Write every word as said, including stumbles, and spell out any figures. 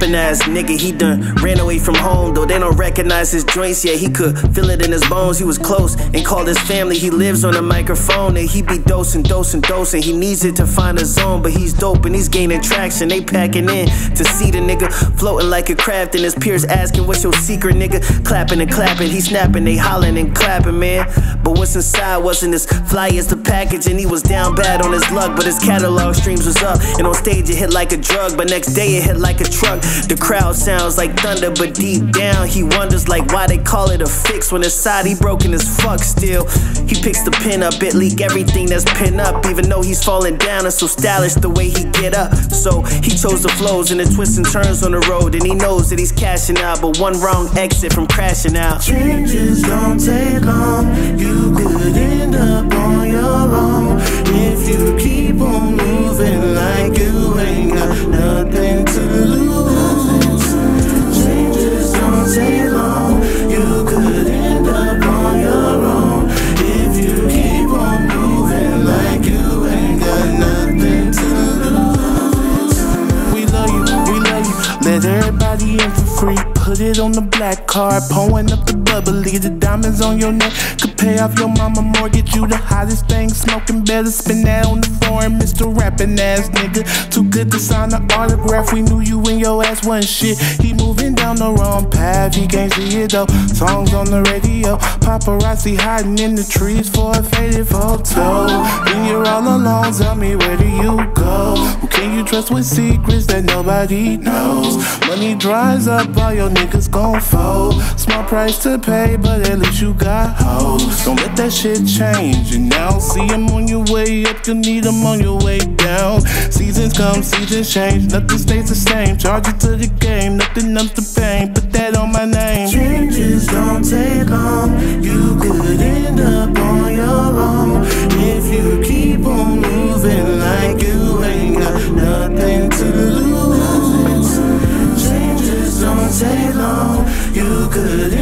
rapping ass nigga. He done ran away from home, though they don't recognize his joints yet. He could feel it in his bones. He was close and called his family. He lives on a microphone and he be dosing, dosing, dosing. He needs it to find a zone, but he's dope and he's gaining traction. They packing in to see the nigga floating like a craft, and his peers asking what's your secret, nigga. Clapping and clapping, he snapping, they hollering and clapping, man. But what's inside wasn't as fly as the package, and he was down bad on his luck, but his catalog streams was up. And on stage it hit like a drug, but next day it hit like a truck. The crowd sounds like thunder, but deep down he wonders like why they call it a fix when inside he broken as fuck still. He picks the pen up, it leak everything that's pinned up, even though he's falling down and so stylish the way he get up. So he chose the flows and the twists and turns on the road, and he knows that he's cashing out, but one wrong exit from crashing out. Changes don't take long, you could end up on your own if you keep on moving like you ain't got nothing to lose. Changes don't take long, you could end up on your own if you keep on moving like you ain't got nothing to lose. We love you, we love you, let everybody in for free. Put it on the black card, pouring up the bubbly. The diamonds on your neck could pay off your mama mortgage. You the hottest thing smoking, better spin that on the foreign. Mister Rapping ass nigga, too good to sign an autograph. We knew you and your ass wasn't shit. He moving down the wrong path, he can't see it though. Songs on the radio, paparazzi hiding in the trees for a faded photo. When you're all alone, tell me where do you go? Who can you trust with secrets that nobody knows? Money dries up, all your niggas gon' fold. Small price to pay, but at least you got hoes. Don't let that shit change you now. See them on your way up, you need them on your way down. Seasons come, seasons change, nothing stays the same. Charge it to the game, nothing numbs the pain. Put that on my name. Changes don't take long, you could end up on your own if you keep on moving like you ain't got nothing to lose. Changes don't take long, you could